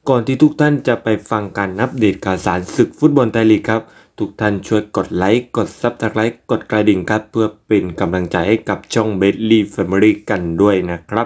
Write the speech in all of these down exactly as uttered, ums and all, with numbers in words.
ก่อนที่ทุกท่านจะไปฟังการอัปเดตข่าวสารศึกฟุตบอลไทยลีกครับทุกท่านช่วยกดไลค์กดซับสไครป์กดกระดิ่งครับเพื่อเป็นกำลังใจให้กับช่องเบสลีแฟมิลี่กันด้วยนะครับ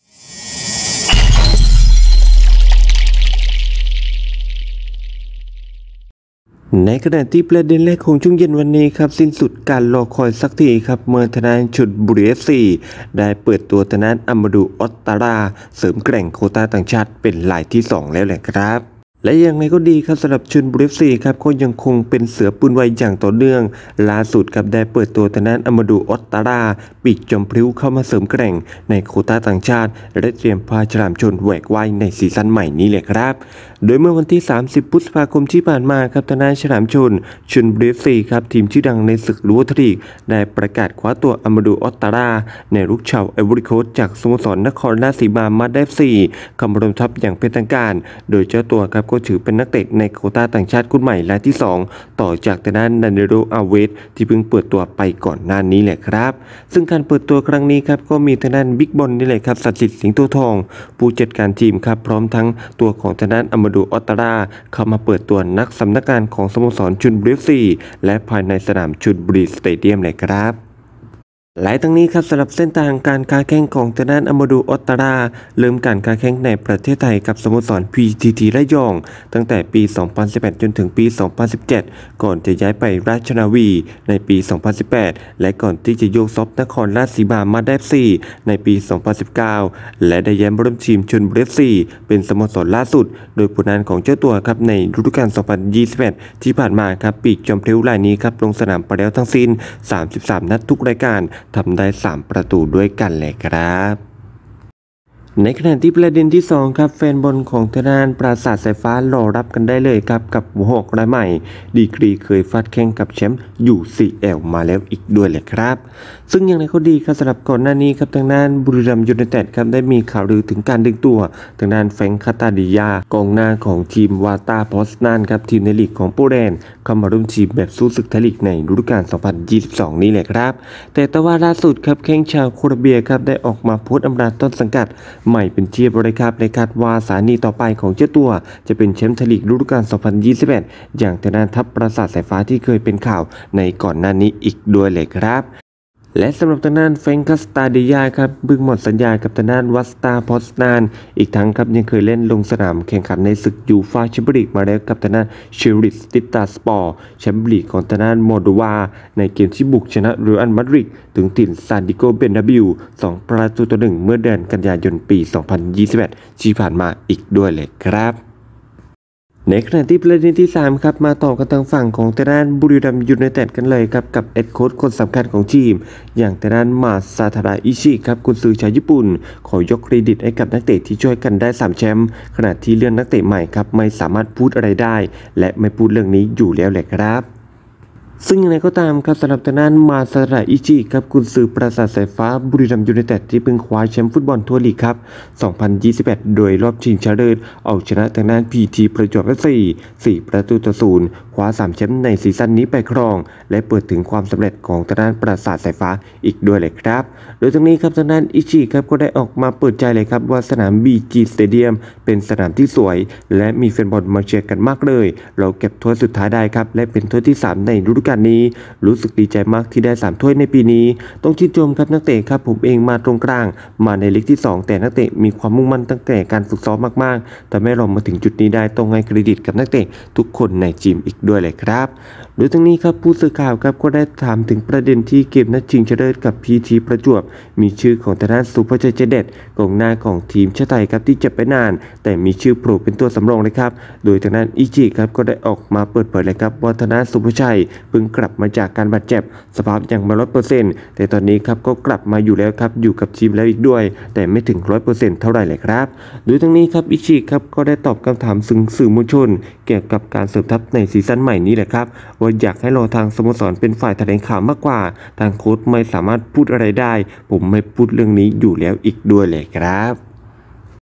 ในขณะที่ประเด็นแรกของช่วงเย็นวันนี้ครับสิ้นสุดการรอคอยสักทีครับเมื่อทนายชลบุรี เอฟ ซี ได้เปิดตัวทนายอัมมาดูออตตาราเสริมแกร่งโควต้าต่างชาติเป็นรายที่สองแล้วแหละครับและอย่างไรก็ดีครับสำหรับชลบุรี เอฟ ซี ครับก็ยังคงเป็นเสือปืนไวอย่างต่อเนื่องล่าสุดครับได้เปิดตัวทนายอัมมาดูออตตาราปีกจอมพลิ้วเข้ามาเสริมแกร่งในโควต้าต่างชาติและเตรียมพาฉลามชนแหวกว่ายในซีซั่นใหม่นี้แหละครับโดยเมื่อวันที่สามสิบพฤษภาคมที่ผ่านมาครับทนายฉลามชนชลบุรี เอฟ ซี ครับทีมชื่อดังในศึกลูทรีกได้ประกาศคว้าตัวอัมมาดูออตตาราในลูกชาวไอวอรี่โคสต์จากสโมสรนครราชสีมามาด เอฟ ซีเข้ามารวมทัพอย่างเป็นทางการโดยเจ้าตัวครับก็ถือเป็นนักเตะในโควต้าต่างชาติคนใหม่รายที่สองต่อจากทางด้านดันเนโรอาเวสที่เพิ่งเปิดตัวไปก่อนหน้านี้แหละครับซึ่งการเปิดตัวครั้งนี้ครับก็มีทางด้านบิ๊กบอลนี่แหละครับสัตย์สิทธิ์สิงห์โตทองผู้จัดการทีมครับพร้อมทั้งตัวของทางด้านอัมมาดูออตตาราเข้ามาเปิดตัวนักสำนักงานของสโมสรชลบุรี เอฟ ซีและภายในสนามชลบุรีสเตเดียมเลยครับหลายทั้งนี้ครับสำหรับเส้นทางการค้าแข่งของทางด้านอัมมาดูออตตาราเริ่มการค้าแข่งในประเทศไทยกับสโมสร พี ที ที ระยองตั้งแต่ปี สองพันสิบแปด จนถึงปี สองพันสิบเจ็ด ก่อนจะย้ายไปราชนาวีในปี สองพันสิบแปด และก่อนที่จะโยกซอฟนครราชสีมามาด เอฟ ซี ในปี สองพันสิบเก้า และได้ย้ายมาร่วมทีมชลบุรี เอฟ ซี เป็นสโมสรล่าสุดโดยผลงานของเจ้าตัวครับในฤดูกาล สองพันยี่สิบเอ็ด ที่ผ่านมาครับปีกจอมพลิ้วรายนี้ครับลงสนามไปแล้วทั้งสิ้นสามสิบสามนัดทุกรายการทำได้สามประตูด้วยกันเลยครับในขณะที่ประเด็นที่สองครับแฟนบอลของทางด้านปราสาทสายฟ้ารอรับกันได้เลยครับกับหัวหอกรายใหม่ดีกรีเคยฟาดแข่งกับแชมป์ ยู ซี แอล มาแล้วอีกด้วยเลยครับซึ่งอย่างไรก็ดีครับสำหรับก่อนหน้านี้ครับทางด้านบุรีรัมย์ยูไนเต็ดครับได้มีข่าวลือถึงการดึงตัวทางด้านแฟรงค์คาตาดิยากองหน้าของทีมวาตาพอสนานครับทีมในลีกของโปแลนด์เข้ามาร่วมทีมแบบสู้ศึกไทยลีกในฤดูกาล สองพันยี่สิบสอง นี้แหละครับแต่แต่ว่าล่าสุดครับแข้งชาวโคลอมเบียครับได้ออกมาโพสต์อำลาต้นสังกัดใหม่เป็นที่บริการในคาดว่าสถานีต่อไปของเจ้าตัวจะเป็นแชมป์ไทยลีกฤดูกาล สองพันยี่สิบเอ็ด อย่างทางด้านทัพปราสาทสายฟ้าที่เคยเป็นข่าวในก่อนหน้านี้อีกด้วยเลยครับและสำหรับทางด้านแฟรงค์คาตาดิยาครับเพิ่งหมดสัญญากับทางด้านวัสตาพอสนานอีกทั้งครับยังเคยเล่นลงสนามแข่งขันในศึกยูฟ่าแชมเปี้ยนลีกมาแล้วกับทางด้านเชริสติตาสปอร์แชมเปี้ยนลีกของทางด้านโมโดวาในเกมที่บุกชนะเรอัลมาดริดถึงถิ่นซานดิโกเบร์นาบิวสองประตูต่อหนึ่งเมื่อเดือนกันยายนปี สองพันยี่สิบเอ็ด ที่ผ่านมาอีกด้วยเลยครับในขณะที่ประเด็นที่สามครับมาต่อกันทางฝั่งของทางด้านบุรีรัมย์ยูไนเต็ดกันเลยครับกับเอ็ดโค้ชคนสำคัญของทีมอย่างทางด้านมาซาทาระอิชิครับกุนซือชาวญี่ปุ่นขอยกเครดิตให้กับนักเตะที่ช่วยกันได้สามแชมป์ขณะที่เรื่องนักเตะใหม่ครับไม่สามารถพูดอะไรได้และไม่พูดเรื่องนี้อยู่แล้วแหละครับซึ่งอย่างไรก็ตามครับสำหรับทางด้านมาซาระอิจิครับกุนซือปราสาทสายฟ้าบุรีรัมย์ยูไนเต็ดที่เพิ่งคว้าแชมป์ฟุตบอลทั่วลีกครับ สองพันยี่สิบเอ็ด โดยรอบชิงชนะเลิศเอาชนะทางด้าน พี ที ประจวบ เอฟ ซี สี่ประตูต่อศูนย์คว้าสามแชมป์ในซีซั่นนี้ไปครองและเปิดถึงความสำเร็จของทางด้านปราสาทสายฟ้าอีกด้วยเลยครับโดยตรงนี้ครับทางด้านอิจิครับก็ได้ออกมาเปิดใจเลยครับว่าสนาม บี จี Stadium เป็นสนามที่สวยและมีแฟนบอลมาเชียร์กันมากเลยเราเก็บถ้วยสุดท้ายได้ครับและเป็นถ้วยที่สามในฤดูกาลนี้รู้สึกดีใจมากที่ได้สามถ้วยในปีนี้ต้องชื่นชมครับนักเตะครับผมเองมาตรงกลางมาในลีกที่สองแต่นักเตะมีความมุ่งมั่นตั้งแต่การฝึกซ้อมมากๆแต่ไม่เรามาถึงจุดนี้ได้ต้องให้เครดิตกับนักเตะทุกคนในทีมอีกด้วยเลยครับโดยทั้งนี้ครับผู้สื่อข่าวครับก็ได้ถามถึงประเด็นที่เกมนัดชิงชนะเลิศกับ พี ที ประจวบมีชื่อของทางด้านสุภชัยใจเด็ดกองหน้าของทีมชาติไทยครับที่เจ็บไปนานแต่มีชื่อโผล่เป็นตัวสำรองเลยครับโดยทางด้านอิจิครับก็ได้ออกมาเปิดเผยเลยครับว่าทางด้านสุภชัยเพิ่งกลับมาจากการบาดเจ็บสภาพยังไม่ร้อยเปอร์เซ็นต์แต่ตอนนี้ครับก็กลับมาอยู่แล้วครับอยู่กับทีมแล้วอีกด้วยแต่ไม่ถึงร้อยเปอร์เซ็นต์เท่าไหร่เลยครับโดยทั้งนี้ครับอิจิครับก็ได้ตอบคำถามซึ่งสื่อมวลชนเกี่ยวกับการเสริมทัพในซีซั่นใหม่นี้แหละครับว่าอยากให้รอทางสโมสรเป็นฝ่ายแถลงข่าวมากกว่าทางโค้ชไม่สามารถพูดอะไรได้ผมไม่พูดเรื่องนี้อยู่แล้วอีกด้วยเลยครับ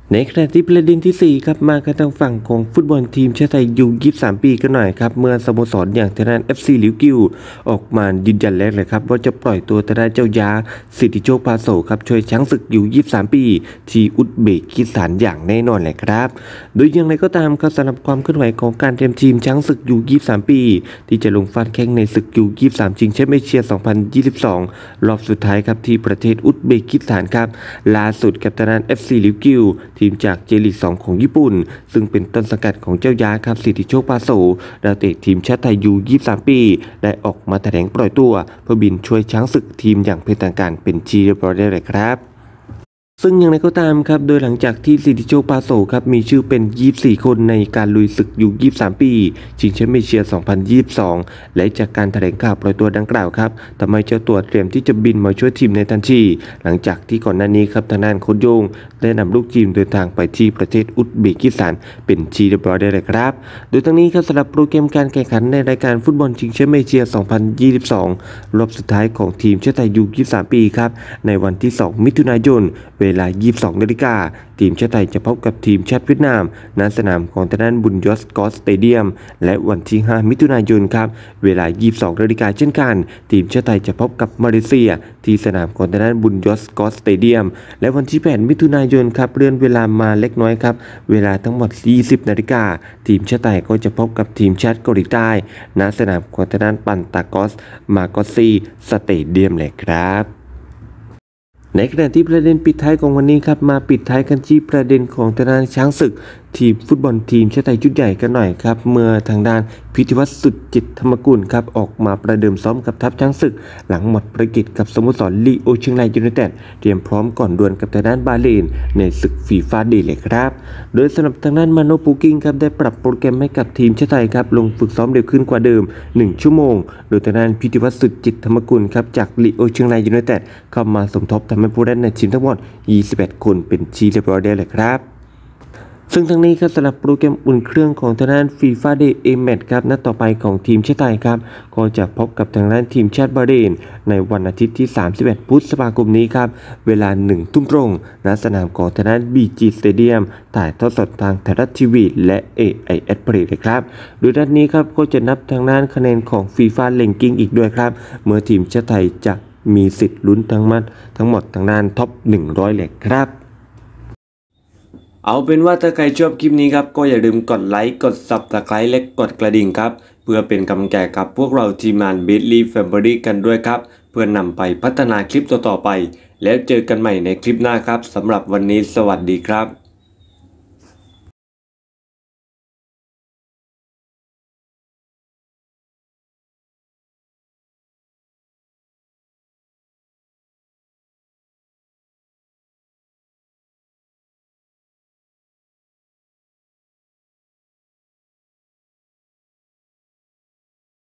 ในขณะที่ประเด็นที่สี่ครับมากันทางฝั่งของฟุตบอลทีมชาติไทยยูยี่สิบสามปีกันหน่อยครับเมื่อสโมสรอย่างทางด้าน เอฟ ซี ลิวกิวออกมายืนยันแล้วเลยครับว่าจะปล่อยตัวทางด้านเจ้ายาสิทธิโชคพาโสครับช่วยช้างศึกยูยี่สิบสามปีที่อุซเบกิสถานอย่างแน่นอนเลยครับโดยอย่างไรก็ตามครับสำหรับความเคลื่อนไหวของการเตรียมทีมช้างศึกยูยี่สิบสามปีที่จะลงฟาดแข่งในศึกยูยี่สิบสามชิงแชมป์เอเชียสองพันยี่สิบสองรอบสุดท้ายครับที่ประเทศอุซเบกิสถานครับล่าสุดกับทางด้าน เอฟ ซี ลิวกิวทีมจากเจลีกสองของญี่ปุ่นซึ่งเป็นต้นสังกัดของเจ้ายาครับสิทธิโชคพาโสดาวเตะทีมชาติไทยยูยี่สิบสามปีได้ออกมาแถลงปล่อยตัวเพื่อบินช่วยช้างศึกทีมอย่างเป็นทางการเป็นที่เรียบร้อยได้เลยครับซึ่งอย่างไรก็ตามครับโดยหลังจากที่สิทธิโชคพาโสครับมีชื่อเป็นยี่สิบสี่คนในการลุยศึกยูยี่สิบสามปีชิงแชมป์เอเชียสองพันยี่สิบสองและจากการแถลงข่าวปล่อยตัวดังกล่าวครับทำให้เจ้าตัวเตรียมที่จะบินมาช่วยทีมในทันทีหลังจากที่ก่อนหน้านี้ครับทางด้านโค้ชโย่งได้นำลูกทีมเดินทางไปที่ประเทศอุซเบกิสถานเป็นที่เรียบร้อยได้เลยครับโดยทั้งนี้ครับสำหรับโปรแกรมการแข่งขันในรายการฟุตบอลชิงแชมป์เอเชียสองพันยี่สิบสองรอบสุดท้ายของทีมชาติไทยยูยี่สิบสามปีครับในวันที่สองมิถุนายนเวลายี่สิบสองนาฬิกาทีมชาติไทยจะพบกับทีมชาติเวียดนามณสนามของทางด้านบุญยศกอสสเตเดียมและวันที่ห้ามิถุนายนครับเวลายี่สิบสองนาฬิกาเช่นกันทีมชาติไทยจะพบกับมาเลเซียที่สนามของทางด้านบุญยศกอสสเตเดียมและวันที่แปดมิถุนายนครับเลื่อนเวลามาเล็กน้อยครับเวลาทั้งหมดยี่สิบนาฬิกาทีมชาติไทยก็จะพบกับทีมชาติเกาหลีใต้ณสนามของทางด้านปันตากอสมาโกซีสเตเดียมเลยครับในขณะที่ประเด็นปิดท้ายของวันนี้ครับมาปิดท้ายกันที่ประเด็นของทางด้านช้างศึกทีมฟุตบอลทีมชาติไทยชุดใหญ่กันหน่อยครับเมื่อทางด้านพิธีวัฒน์สุดจิตธรรมกุลครับออกมาประเดิมซ้อมกับทัพช้างศึกหลังหมดภารกิจกับสโมสรลีโอเชียงรายยูไนเต็ดเตรียมพร้อมก่อนดวลกับทางด้านบาเลนในศึกฟีฟ่าเดย์เลยครับโดยสำหรับทางด้านมาโนปูกิ้งครับได้ปรับโปรแกรมให้กับทีมชาติไทยครับลงฝึกซ้อมเร็วขึ้นกว่าเดิมหนึ่งชั่วโมงโดยทางด้านพิธีวัฒน์สุดจิตธรรมกุลครับจากลีโอเชียงรายยูไนเต็ดเข้ามาสมทบทำให้ผู้เล่นในทีมทั้งหมดยี่สิบเอ็ดคนเป็นที่เรียบร้อยได้เลยครับซึ่งทั้งนี้ครับสำหรับโปรแกรมอุ่นเครื่องของทางด้านฟีฟ่าเดย์เอเมดครับนัดต่อไปของทีมชาติไทยครับก็จะพบกับทางด้านทีมชาติบาเรนในวันอาทิตย์ที่สามสิบเอ็ดพฤษภาคมนี้ครับเวลาหนึ่งทุ่มตรงณสนามของทางด้าน บี จี Stadium ถ่ายทอดสดทางไทยรัฐทีวีและ เอ ไอ เอส Play เลยครับโดยนัดนี้ครับก็จะนับทางด้านคะแนนของฟีฟ่าเ a งกิ้งอีกด้วยครับเมื่อทีมชาติไทยจะมีสิทธิ์ลุ้นทั้งหมดทั้งหมดทางด้านท็อปหนึ่งร้อยเลยครับเอาเป็นว่าถ้าใครชอบคลิปนี้ครับก็อย่าลืมกดไลค์กด ซับสไครบ์ และกดกระดิ่งครับเพื่อเป็นกำลังใจกับพวกเราทีมงาน Bitly Family กันด้วยครับเพื่อนำไปพัฒนาคลิปต่อๆไปแล้วเจอกันใหม่ในคลิปหน้าครับสำหรับวันนี้สวัสดีครับ